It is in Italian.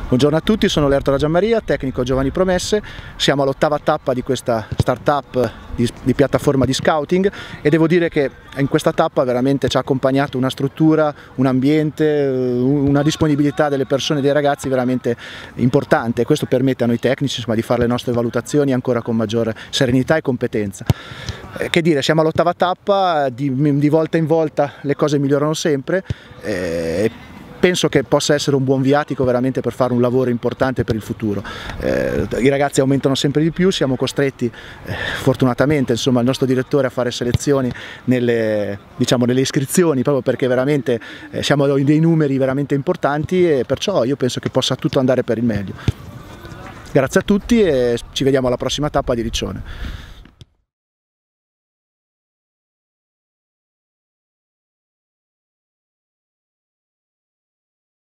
Buongiorno a tutti, sono Lertora Gianmaria, tecnico Giovani Promesse. Siamo all'8ª tappa di questa startup di piattaforma di scouting e devo dire che in questa tappa veramente ci ha accompagnato una struttura, un ambiente, una disponibilità delle persone e dei ragazzi veramente importante. Questo permette a noi tecnici di fare le nostre valutazioni ancora con maggiore serenità e competenza. Che dire, siamo all'8ª tappa, di volta in volta le cose migliorano sempre. Penso che possa essere un buon viatico veramente per fare un lavoro importante per il futuro. I ragazzi aumentano sempre di più, siamo costretti fortunatamente il nostro direttore a fare selezioni nelle iscrizioni, proprio perché veramente siamo in dei numeri veramente importanti e perciò io penso che possa tutto andare per il meglio. Grazie a tutti e ci vediamo alla prossima tappa di Riccione.